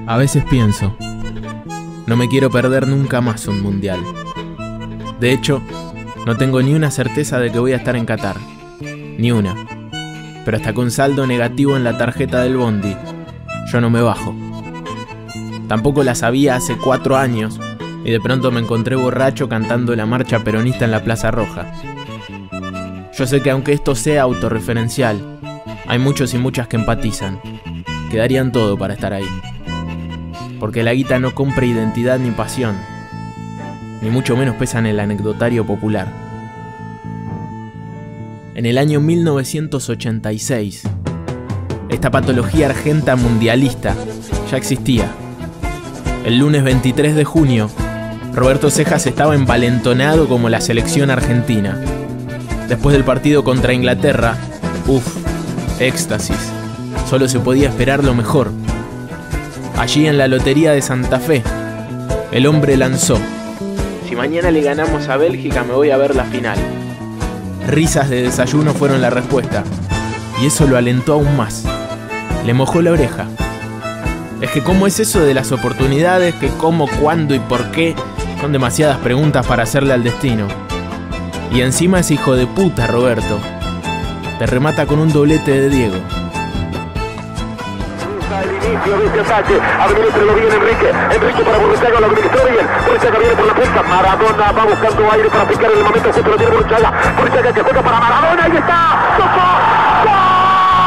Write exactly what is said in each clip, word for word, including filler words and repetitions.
A veces pienso, no me quiero perder nunca más un mundial. De hecho, no tengo ni una certeza de que voy a estar en Qatar. Ni una. Pero hasta con saldo negativo en la tarjeta del bondi, yo no me bajo. Tampoco la sabía hace cuatro años y de pronto me encontré borracho cantando la marcha peronista en la Plaza Roja. Yo sé que aunque esto sea autorreferencial, hay muchos y muchas que empatizan, que darían todo para estar ahí. Porque la guita no compra identidad ni pasión, ni mucho menos pesa en el anecdotario popular. En el año mil novecientos ochenta y seis, esta patología argenta mundialista ya existía. El lunes veintitrés de junio, Roberto Cejas estaba envalentonado como la selección argentina. Después del partido contra Inglaterra, uff, éxtasis. Solo se podía esperar lo mejor. Allí en la lotería de Santa Fe, el hombre lanzó: si mañana le ganamos a Bélgica me voy a ver la final. Risas de desayuno fueron la respuesta, y eso lo alentó aún más. Le mojó la oreja. Es que ¿cómo es eso de las oportunidades? Que cómo, cuándo y por qué son demasiadas preguntas para hacerle al destino. Y encima ese hijo de puta, Roberto, te remata con un doblete de Diego. El inicio de este ataque, administralo bien Enrique, Enrique para Burruchaga, lo administró bien, Burruchaga viene por la punta, Maradona va buscando aire para picar en el momento justo, lo tiene Burruchaga, Burruchaga que juega para Maradona, ahí está, ¡tocó! ¡Gol!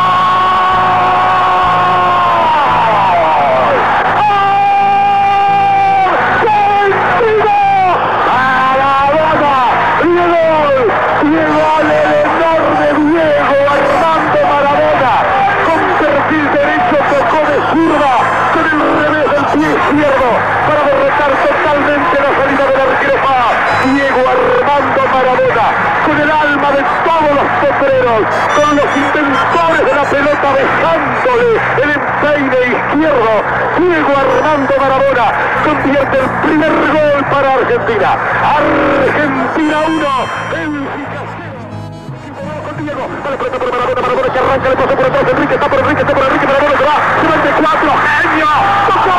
Con los intentores de la pelota dejándole el empeine izquierdo, Diego Armando Maradona convierte el primer gol para Argentina. Argentina uno, Bélgica cero. Con Diego, vale frente por Maradona, Maradona que arranca, le pasó por atrás, Enrique está por Enrique, está por Enrique, Maradona se va, durante cuatro, genio, ¡tocó!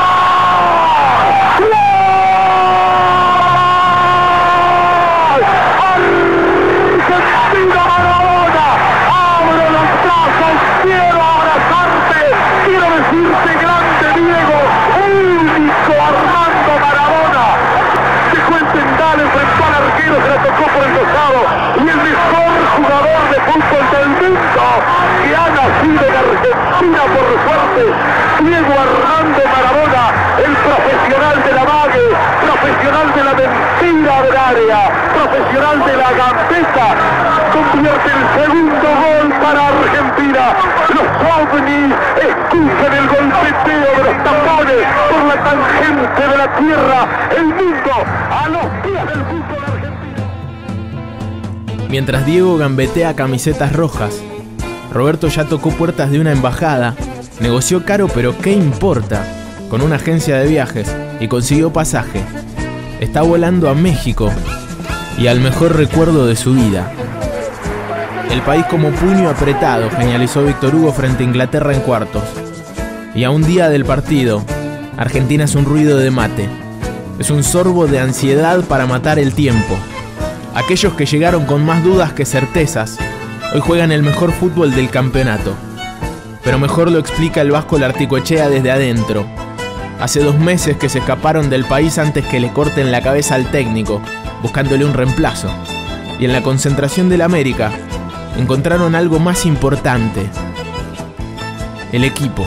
Diego Armando Maradona, el profesional de la mague, profesional de la mentira del área, profesional de la gambeta, convierte el segundo gol para Argentina. Los ovnis escuchan el golpeteo de los tambores por la tangente de la tierra, el mundo a los pies del fútbol argentino. Mientras Diego gambetea camisetas rojas, Roberto ya tocó puertas de una embajada, negoció caro pero qué importa, con una agencia de viajes y consiguió pasaje. Está volando a México y al mejor recuerdo de su vida. El país como puño apretado, genializó Víctor Hugo frente a Inglaterra en cuartos. Y a un día del partido, Argentina es un ruido de mate. Es un sorbo de ansiedad para matar el tiempo. Aquellos que llegaron con más dudas que certezas, hoy juegan el mejor fútbol del campeonato. Pero mejor lo explica el vasco Larticoechea desde adentro. Hace dos meses que se escaparon del país antes que le corten la cabeza al técnico, buscándole un reemplazo. Y en la concentración del América, encontraron algo más importante: el equipo.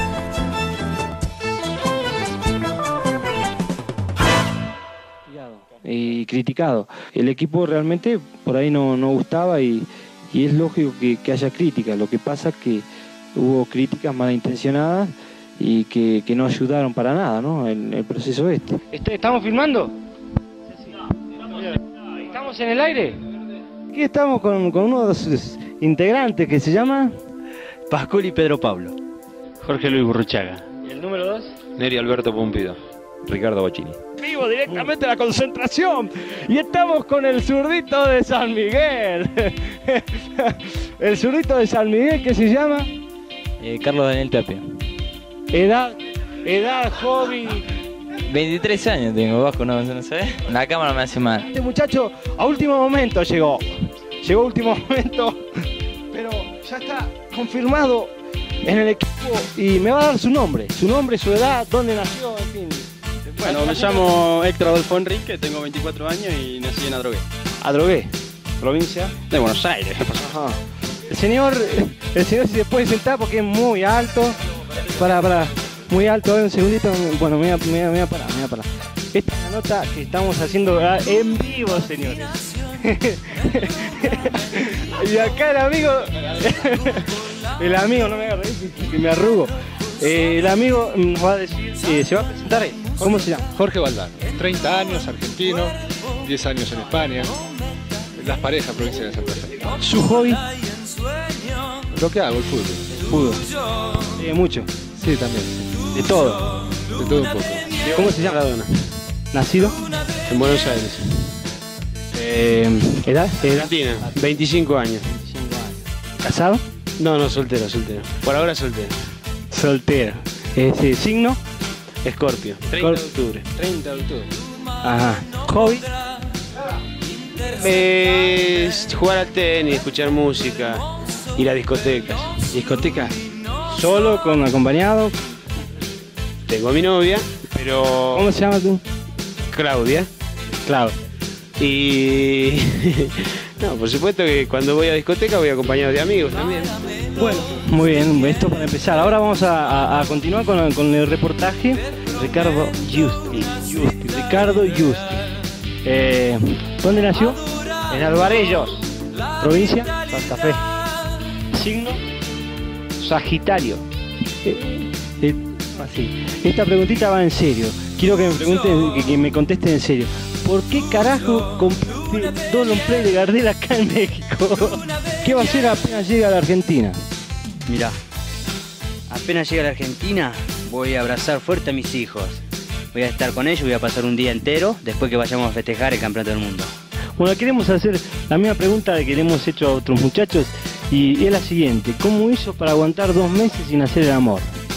Y criticado. El equipo realmente por ahí no, no gustaba y, y es lógico que, que haya críticas. Lo que pasa es que hubo críticas malintencionadas y que, que no ayudaron para nada, ¿no? El, el proceso este. ¿Estamos filmando? ¿Estamos en el aire? Aquí estamos con, con uno de sus integrantes que se llama Pascual Pedro Pablo. Jorge Luis Burruchaga. ¿Y el número dos? Neri Alberto Pumpido. Ricardo Bocini. Vivo directamente a la concentración y estamos con el zurdito de San Miguel. El zurdito de San Miguel, ¿qué se llama? Eh, Carlos Daniel Tapia. Edad. edad, hobby. veintitrés años tengo, Vasco, ¿no, no sabes? La cámara me hace mal. Este muchacho a último momento llegó. Llegó a último momento, pero ya está confirmado en el equipo y me va a dar su nombre, su nombre, su edad, dónde nació, en fin. Bueno, me llamo Héctor Adolfo Enrique, tengo veinticuatro años y nací en Adrogué. Adrogué, provincia de Buenos Aires. Ajá. El señor, el señor si se puede sentar porque es muy alto. Para, para, muy alto, a ver un segundito. Bueno, me voy a, me voy a, me voy a parar, me voy a parar. Esta es la nota que estamos haciendo en vivo, señores. Y acá el amigo, el amigo, no me haga reír, que me arrugo. Eh, el amigo nos va a decir, eh, se va a presentar él. ¿Cómo se llama? Jorge Valdano, treinta años, argentino, diez años en España, Las Parejas, provincia de Santa Fe. ¿Su hobby? Lo que hago, el fútbol. Fútbol. ¿Sigue mucho? Sí, también. ¿De todo? De todo un poco. ¿Cómo se llama? Maradona. ¿Nacido? En Buenos Aires. Eh, ¿Edad? Argentina, veinticinco años. ¿Casado? No, no, soltero, soltero. Por ahora soltero. Soltero. Eh, ¿Signo? Escorpio. treinta de octubre. treinta de octubre. Ajá. ¿Hobby? Es jugar al tenis, escuchar música, ir a discotecas. ¿Discoteca? ¿Solo, con acompañado? Tengo a mi novia, pero... ¿Cómo se llama tú? Claudia. Claudia. Y... no, por supuesto que cuando voy a discoteca voy acompañado de amigos también. Bueno, muy bien, esto para empezar. Ahora vamos a, a, a continuar con, con el reportaje. Ricardo Justi. Justi. Ricardo Justi. Eh, ¿Dónde nació? En Alvarellos. Provincia Santa Fe. Signo Sagitario. Eh, eh, así. Esta preguntita va en serio. Quiero que me pregunten, que, que me contesten en serio. ¿Por qué carajo compraste dos long play de Gardel acá en México? ¿Qué va a hacer apenas llega a la Argentina? Mirá, apenas llega a la Argentina voy a abrazar fuerte a mis hijos. Voy a estar con ellos, voy a pasar un día entero después que vayamos a festejar el campeonato del mundo. Bueno, queremos hacer la misma pregunta que le hemos hecho a otros muchachos y es la siguiente. ¿Cómo hizo para aguantar dos meses sin hacer el amor?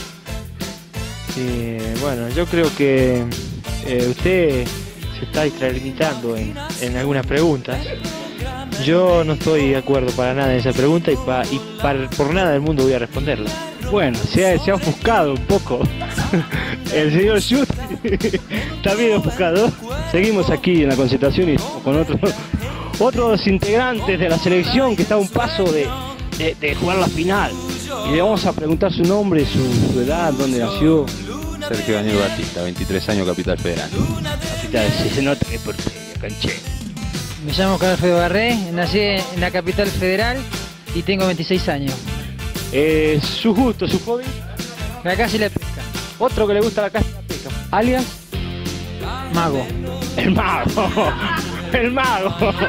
Eh, bueno, yo creo que eh, usted se está extralimitando en, en algunas preguntas. Yo no estoy de acuerdo para nada en esa pregunta y, pa, y para, por nada del mundo voy a responderla. Bueno, se ha, se ha ofuscado un poco. El señor Justi está bien ofuscado. Seguimos aquí en la concentración y con otros otros integrantes de la selección que está a un paso de, de, de jugar la final. Y le vamos a preguntar su nombre, su, su edad, dónde nació. Sergio Daniel Batista, veintitrés años, Capital Federal. Capital, si se nota que es porteño, canché. Me llamo Carlos Alfredo Barré, nací en la Capital Federal y tengo veintiséis años. Eh, su gusto, su hobby. La caza y la pesca. Otro que le gusta la caza y la pesca. Alias Mago. El mago. El mago.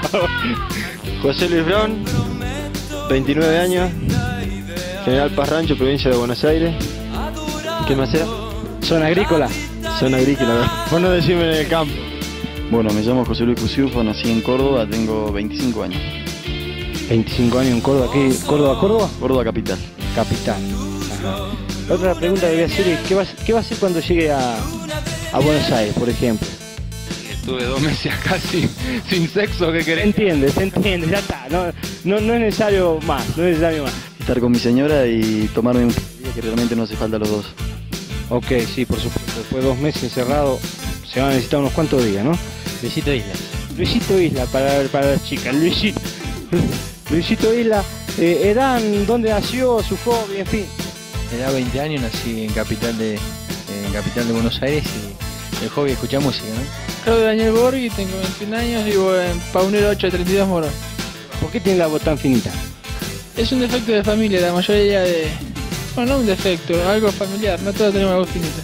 José Luis Brown, veintinueve años, General Paz Rancho, provincia de Buenos Aires. ¿Qué más era? Zona agrícola. Zona agrícola. Vos no decime en el campo. Bueno, me llamo José Luis Cusiufo, nací en Córdoba, tengo veinticinco años. veinticinco años en Córdoba, ¿qué? ¿Córdoba, Córdoba? Córdoba capital. Capital. Ajá. La otra pregunta que voy a hacer es, ¿qué va, qué va a hacer cuando llegue a, a Buenos Aires, por ejemplo? Estuve dos meses acá sin, sin sexo, ¿qué querés? Se entiende, se entiende, ya está, no, no, no es necesario más, no es necesario más. Estar con mi señora y tomarme un día que realmente no hace falta a los dos. Ok, sí, por supuesto, después de dos meses encerrado se van a necesitar unos cuantos días, ¿no? Luisito Isla. Luisito Isla, para, para las chicas, Luisito. Luisito Isla, eh, edad, dónde nació, su hobby, en fin. Edad veinte años, nací en capital de en capital de Buenos Aires y el hobby es escuchar música, ¿no? Claudio Daniel Borghi, tengo veintiún años, vivo en Paunero ocho treinta y dos Morón. ¿Por qué tiene la voz tan finita? Es un defecto de familia, la mayoría de... Bueno, no un defecto, algo familiar, no todos tenemos la voz finita.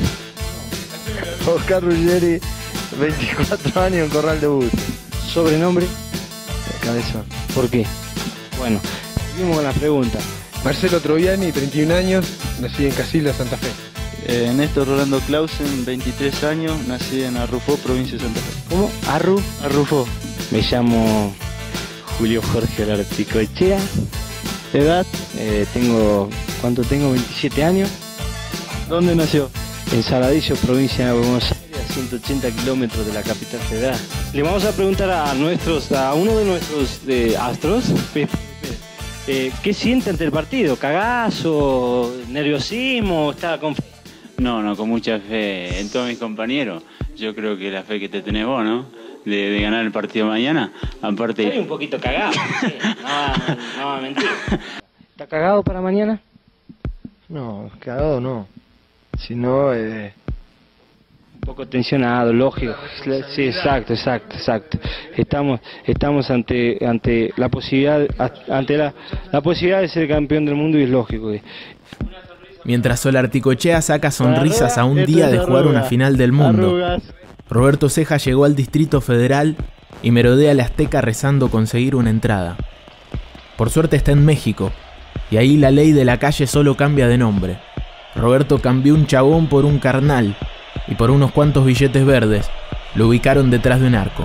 Oscar Ruggeri, veinticuatro años en Corral de Bus. ¿Sobrenombre? Cabezón. ¿Por qué? Bueno, seguimos con la pregunta. Marcelo Troviani, treinta y un años, nací en Casilda, Santa Fe. Eh, Néstor Rolando Clausen, veintitrés años, nací en Arrufó, provincia de Santa Fe. ¿Cómo? Arru, Arrufó. Me llamo Julio Jorge Alarticoechea. Edad, eh, tengo, ¿cuánto tengo? veintisiete años. ¿Dónde nació? en Saladillo, provincia de Buenos Aires, a ciento ochenta kilómetros de la capital federal. Le vamos a preguntar a nuestros, a uno de nuestros eh, astros, eh, ¿qué siente ante el partido? ¿Cagazo? ¿Nerviosismo? ¿Está con fe? No, no, con mucha fe en todos mis compañeros. Yo creo que la fe que te tenés vos, ¿no? De, de ganar el partido mañana. Aparte... Estoy un poquito cagado, sí. No, no, no, mentira. ¿Está cagado para mañana? No, cagado no. Si no, eh... un poco tensionado, lógico. Sí, exacto, exacto, exacto. Estamos, estamos ante, ante la posibilidad, ante la, la posibilidad de ser campeón del mundo y es lógico. Mientras Solarticochea saca sonrisas a un día de jugar una final del mundo, Roberto Ceja llegó al Distrito Federal y merodea la Azteca rezando conseguir una entrada. Por suerte está en México, y ahí la ley de la calle solo cambia de nombre. Roberto cambió un chabón por un carnal, y por unos cuantos billetes verdes lo ubicaron detrás de un arco.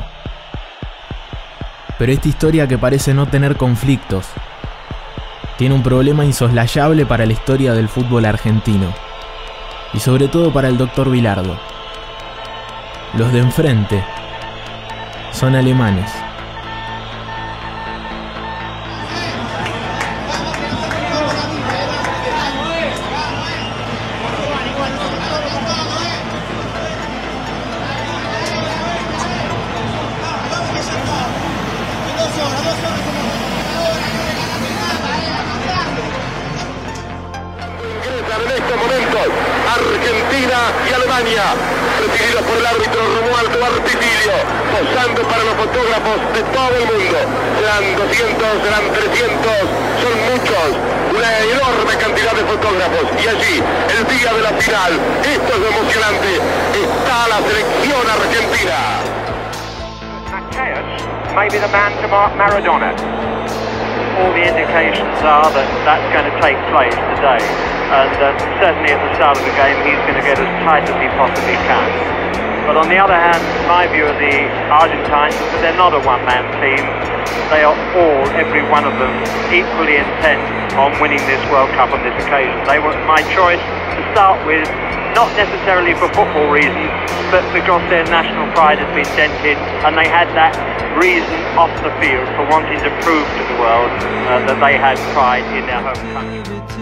Pero esta historia, que parece no tener conflictos, tiene un problema insoslayable para la historia del fútbol argentino, y sobre todo para el doctor Bilardo. Los de enfrente son alemanes. Argentina y Alemania, presididos por el árbitro Romualdo Artisilio, posando para los fotógrafos de todo el mundo. Serán doscientos, serán trescientos, son muchos, una enorme cantidad de fotógrafos. Y allí, el día de la final, esto es lo emocionante, está la selección argentina. Mateus may be the man to mark Maradona. All the indications are that that's going to take place today. And uh, certainly at the start of the game he's going to get as tight as he possibly can. But on the other hand, my view of the Argentines is that they're not a one-man team. They are all, every one of them, equally intent on winning this World Cup on this occasion. They were my choice to start with, not necessarily for football reasons, but because their national pride has been dented and they had that reason off the field for wanting to prove to the world uh, that they had pride in their home country.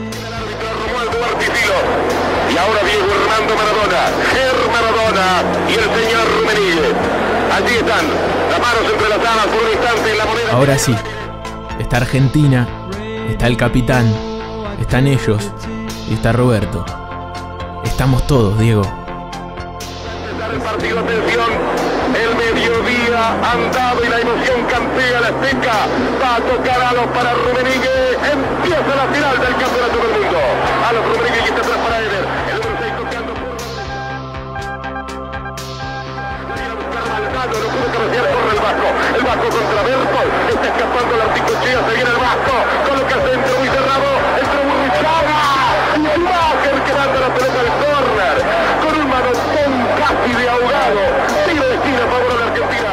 Y ahora Diego Armando Maradona, Ger Maradona y el señor Rummenigge. Allí están, las manos entrelazadas por un instante en la moneda. Ahora sí, está Argentina, está el capitán, están ellos y está Roberto. Estamos todos, Diego. El partido, atención, el mediodía andado y la emoción campea la Azteca. Va a tocar a los para Rummenigge. Empieza la final del campeonato del mundo. A los Rummenigge y está atrás para Eder. El número seis tocando por... Maldado, no pudo cabecear, corre el Vasco. El Vasco contra Bertol. Está escapando el Articochea, se viene el Vasco. Coloca el centro muy cerrado. Entra Burruchaga. Y Schumacher que manda la pelota al córner. Con un manotón casi de ahogado. Tiro de esquina a favor de la Argentina.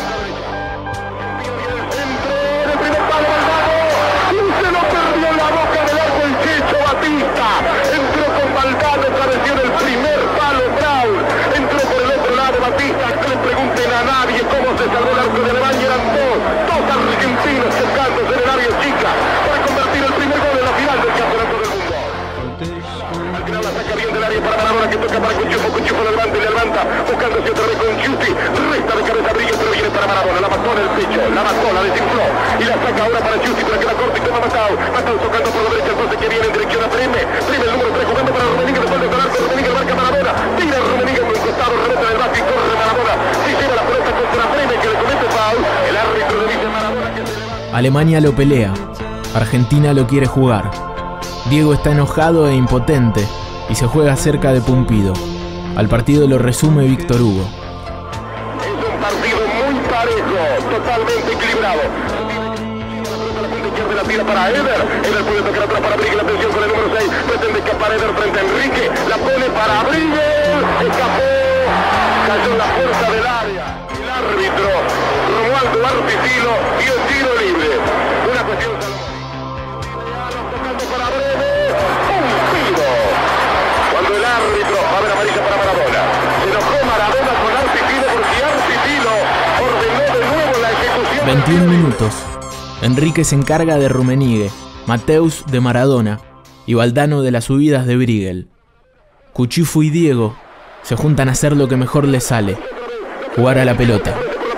El primer palo Maldado. Y se lo perdió en la boca del arco el Checho Batista. Entró con Maldado, cabeció en el primer palo Brown. Entró por el otro lado Batista. Que le pregunten a nadie cómo se salvó el arco de Alemania. Eran dos, dos argentinos tocándose en el área chica para convertir el primer gol en la final del campeonato del mundo. Al final la saca bien del área para Maradona, que toca para Cuchufo. Cuchufo lo levanta y le levanta, buscándose otra vez con Giusti. Resta de cabeza Bríguez, pero viene para Maradona. La mató en el pecho, la mató, la desinfló. Y la saca ahora para Giusti para que la corte y toma Matau. Matau tocando por la derecha, entonces que viene en dirección a Prime. Prime el número tres jugando para Rummenigge, después de colar con Rummenigge, marca Maradona. Tira Rummenigge en un costado, remete en el básquet y corre Maradona. Si lleva la pelota contra Prime, que le comete foul. El árbitro le dice Maradona que se levanta. Alemania lo pelea, Argentina lo quiere jugar. Diego está enojado e impotente y se juega cerca de Pumpido. Al partido lo resume Víctor Hugo. Es un partido muy parejo, totalmente equilibrado. La punta izquierda la tira para Eder. Eder puede tocar atrás para Bríguez. La atención con el número seis. Pretende escapar Eder frente a Enrique. La pone para Bríguez. Escapó. Cayó en la fuerza del área. El árbitro Romualdo Artisilio dio tiro libre. Una cuestión tocando para Breve. Pumpido. Cuando el árbitro va a ver amarilla veintiún minutos. Enrique se encarga de Rummenigge, Mateus de Maradona y Valdano de las subidas de Briegel. Cuchifo y Diego se juntan a hacer lo que mejor les sale: jugar a la pelota.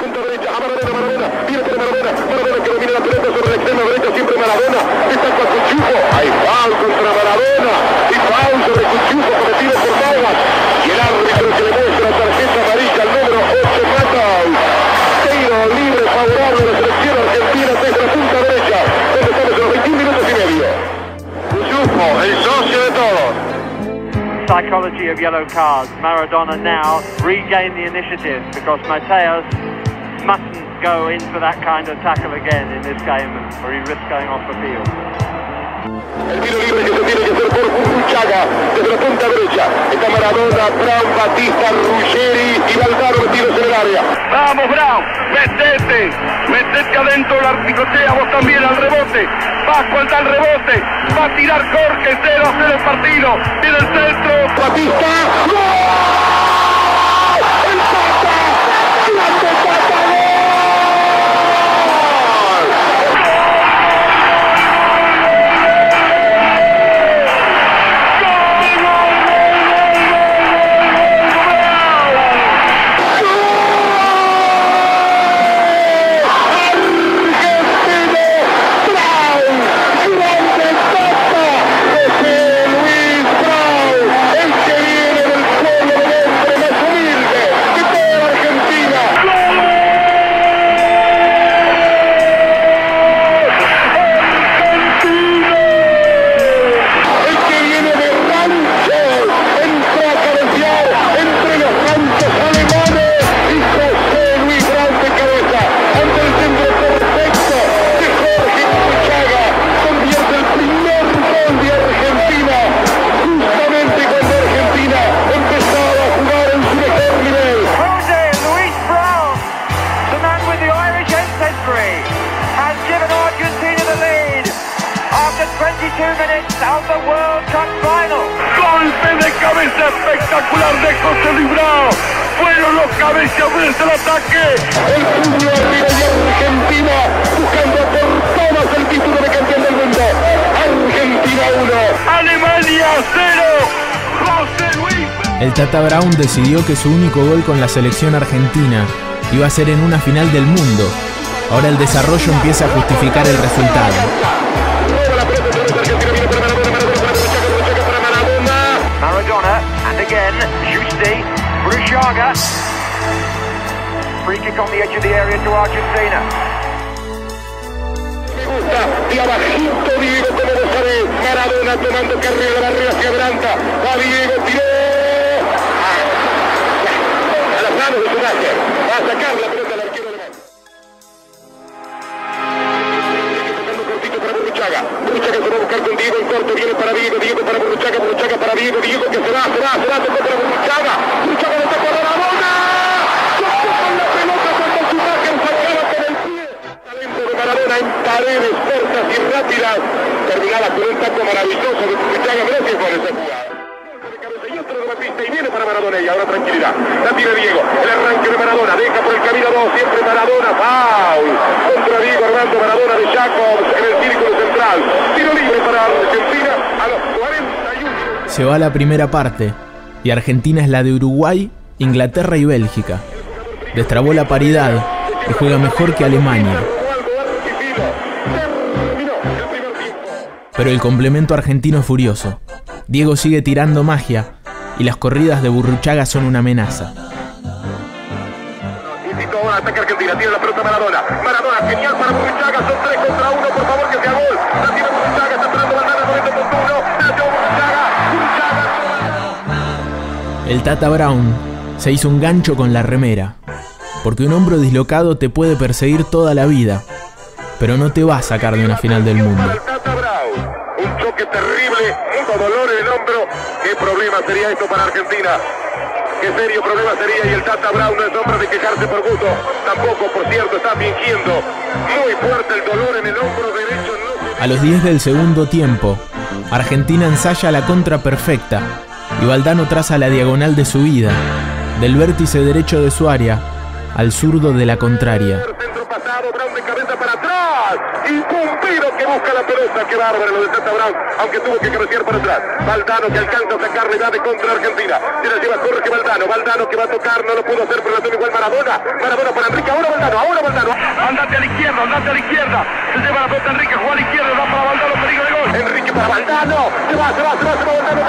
Hay foul contra Maradona y foul sobre Cuchufo cometido por Navas, y el árbitro que le muestra tarjeta amarilla al número ocho, Matos. Tiro libre favorable a la selección argentina desde la punta derecha, donde estamos en los veintiún minutos y medio. Cuchufo, el socio de todos. Psychology of yellow cards. Maradona now regain the initiative because Mateus mustn't go in for that kind of tackle again in this game, or he risks going off the field. El tiro libre que se tiene que hacer por Burruchaga desde la punta derecha. Está Maradona, Brown, Batista, Ruggeri y Valdano metidos en el área. Vamos, Brown, metete, metete adentro, la picotea, vos también al rebote. Pascual da el rebote, va a tirar Jorge, cero a cero el partido. Tiene el centro, Batista. ¡Gol! ¡El Tata! ¡Grande Tata! Espectacular de José Luis Brown. Fueron los cabezadores del ataque. El fútbol arriba y Argentina buscando por todas el título de campeón del mundo. Argentina uno, Alemania cero. José Luis. El Tata Brown decidió que su único gol con la selección argentina iba a ser en una final del mundo. Ahora el desarrollo empieza a justificar el resultado. Maradona, and again, Justi, Burruchaga. Free kick on the edge of the area to Argentina. Me gusta, y abajito Diego, como vos sabés, Maradona tomando carrera de la red hacia Branta. Va Diego, tiró. Ah, a las manos de su máster. Va a sacar la pelota al arquero alemán. Tocando cortito para Burruchaga. Burruchaga se va a buscar con Diego en corto. Viene para Diego, Diego para Burruchaga, Burruchaga para Diego, Diego que se va, se va, se va, tocó para Burruchaga. Burruchaga le tocó a Maradona. Tocó con la pelota cuando su máster sacaba con el pie. Talento de Maradona en paredes cortas y rápidas. Terminaba con un taco maravilloso de Burruchaga. Gracias por esa jugada. Y otro de la pista y viene para Maradona y ahora tranquilidad. La tiene Diego, el arranque de Maradona, deja por el camino dos, siempre Maradona, foul. Contra Diego Armando Maradona de Jacobs en el círculo central. Tiro libre para Argentina a los cuarenta y uno. Se va la primera parte y Argentina es la de Uruguay, Inglaterra y Bélgica. Destrabó la paridad y juega mejor que Alemania. Pero el complemento argentino es furioso. Diego sigue tirando magia y las corridas de Burruchaga son una amenaza. Incitó ahora ataca Argentina, tiene la pelota Maradona. Maradona, genial para Burruchaga, son tres contra uno, por favor que sea gol. La tiene Burruchaga, está esperando Valdano, noventa contra uno. La tiene Burruchaga, Burruchaga. El Tata Brown se hizo un gancho con la remera, porque un hombro dislocado te puede perseguir toda la vida, pero no te va a sacar de una final del mundo. Un choque terrible, mucho dolor en el hombro. ¿Qué problema sería esto para Argentina? ¿Qué serio problema sería? Y el Tata Brown no es hombre de quejarse por gusto. Tampoco, por cierto, está fingiendo. Muy fuerte el dolor en el hombro derecho. No se... A los diez del segundo tiempo, Argentina ensaya la contra perfecta y Valdano traza la diagonal de su vida, del vértice derecho de su área al zurdo de la contraria. Centro pasado. lado, Brown de cabeza para atrás. Y Pumpido que busca la pelota. Qué bárbaro lo de Tata Brown, aunque tuvo que cabecear para atrás. Valdano que alcanza a sacarle da de contra Argentina. Se la lleva Jorge Valdano. Valdano que va a tocar, no lo pudo hacer, pero la toma igual Maradona. Maradona para Enrique. Ahora Valdano, ahora Valdano. Andate a la izquierda, andate a la izquierda. Se lleva la pelota Enrique, juega a la izquierda, va para Valdano, peligro de gol. Enrique para Valdano. Se va, se va, se va, se va Valdano.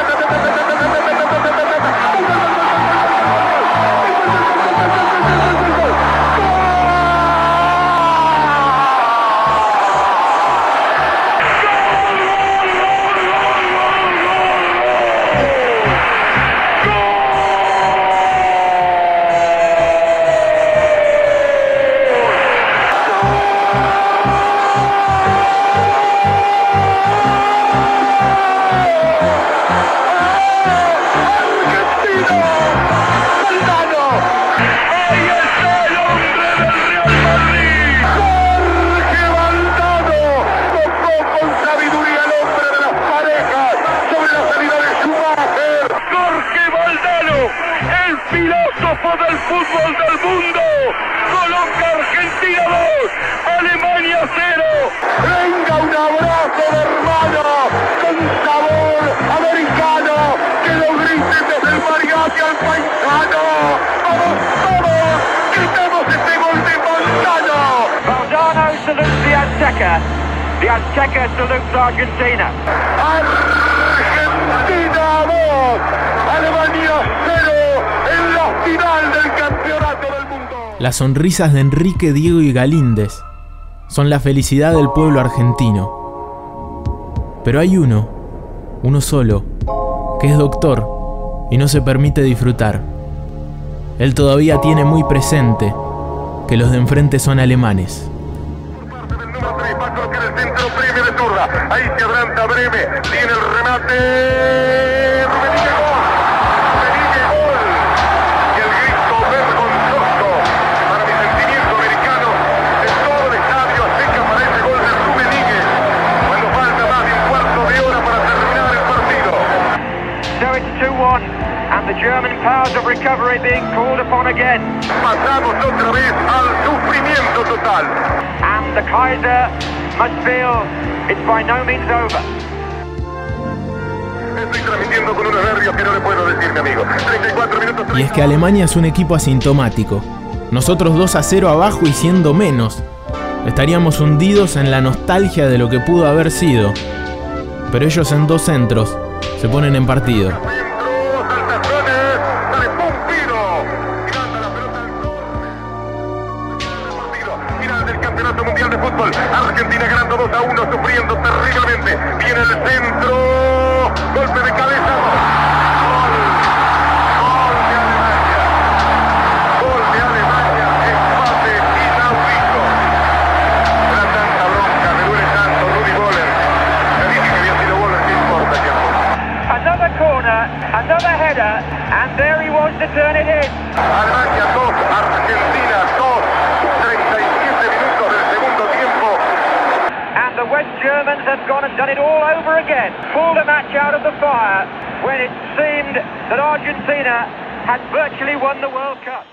Del fútbol del mundo, coloca Argentina dos, Alemania cero. Venga un abrazo de hermano con sabor americano, que lo griten desde el mariachi al paisano. Vamos, vamos, gritamos este gol de Valdano. Valdano salutes the Azteca, the Azteca salutes Argentina. Argentina dos, Alemania cero. Final del campeonato del mundo. Las sonrisas de Enrique, Diego y Galíndez son la felicidad del pueblo argentino. Pero hay uno, uno solo, que es doctor y no se permite disfrutar. Él todavía tiene muy presente que los de enfrente son alemanes. Ahí se adelanta Breme, tiene el remate. And the German powers of recovery being called upon again. Pasamos otra vez al sufrimiento total. And the Kaiser must feel it's by no means over. Estoy transmitiendo con unos nervios que no le puedo decir, mi amigo. treinta y cuatro minutos. Y es que Alemania es un equipo asintomático. Nosotros dos a cero abajo y siendo menos. Estaríamos hundidos en la nostalgia de lo que pudo haber sido. Pero ellos en dos centros se ponen en partido. Argentina ganando dos a uno, sufriendo terriblemente. Viene el centro, golpe de cabeza. Gol, gol de Alemania. Gol de Alemania, empate inaudito. Era tanta bronca, me duele tanto, Rudi Voller. Me dije que había sido Voller, ¿qué importa, tiempo? Another corner, another header, and there he was to turn it in. Alemania dos, Argentina dos. treinta y siete minutos del segundo tiempo. And the West Germans have gone and done it all over again. Pulled a match out of the fire when it seemed that Argentina had virtually won the World Cup.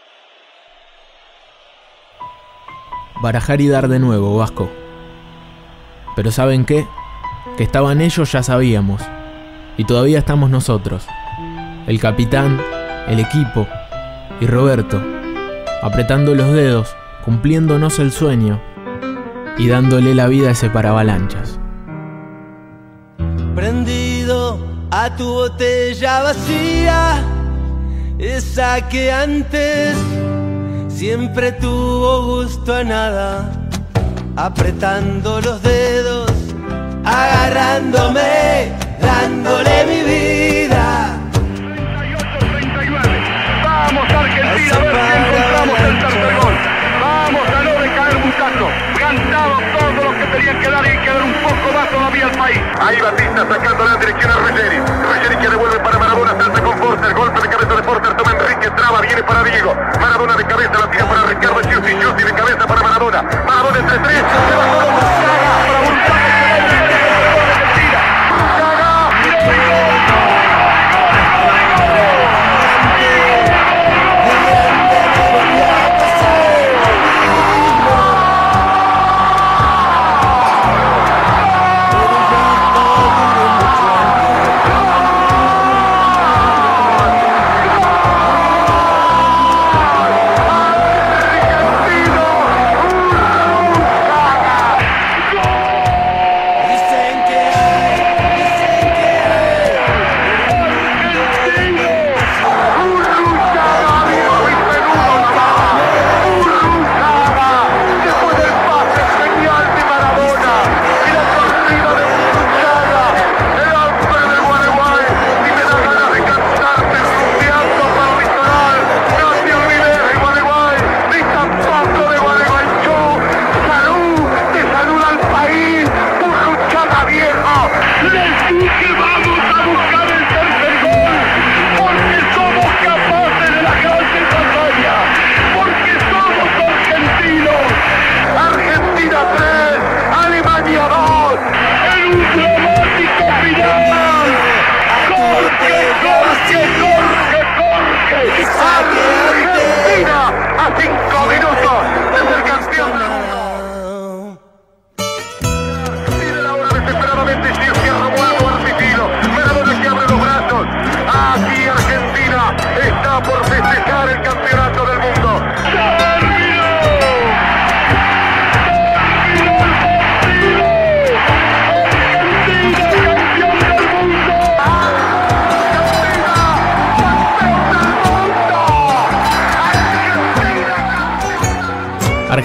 Barajar y dar de nuevo, Vasco. Pero ¿saben qué? Que estaban ellos ya sabíamos. Y todavía estamos nosotros. El capitán, el equipo y Roberto, apretando los dedos, cumpliéndonos el sueño y dándole la vida a ese paravalanchas. Prendido a tu botella vacía, esa que antes siempre tuvo gusto a nada, apretando los dedos, agarrándome, dándole mi vida. treinta y ocho, treinta y nueve. Vamos Argentina, a ver si encontramos el tercer gol. Vamos a no decaer, muchachos. Cantaban todos los que tenían que dar y que dar un poco más todavía al país. Ahí Batista sacando la dirección a Ruggeri. Ruggeri que devuelve para Maradona, salta con Porter. Golpe de cabeza de Porter, toma Enrique, traba, viene para Diego. Maradona de cabeza, la tira para Ricardo Giusti. Giusti de cabeza para Maradona. Maradona entre tres. Se va solo con Saga para Bulgaria.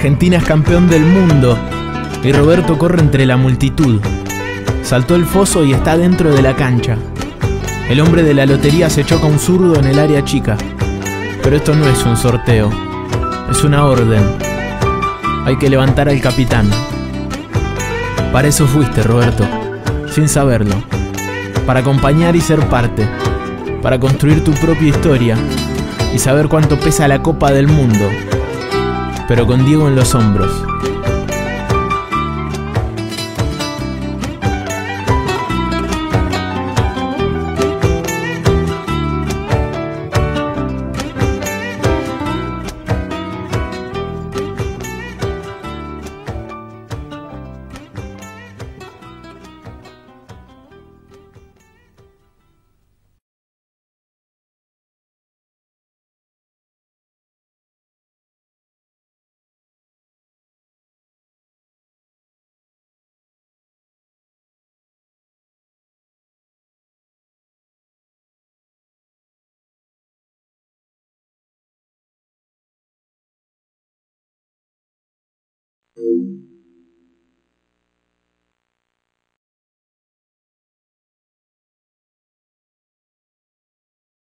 Argentina es campeón del mundo y Roberto corre entre la multitud. Saltó el foso y está dentro de la cancha. El hombre de la lotería se choca a un zurdo en el área chica. Pero esto no es un sorteo, es una orden. Hay que levantar al capitán. Para eso fuiste, Roberto, sin saberlo. Para acompañar y ser parte. Para construir tu propia historia y saber cuánto pesa la Copa del Mundo. Pero con Diego en los hombros. Thank you.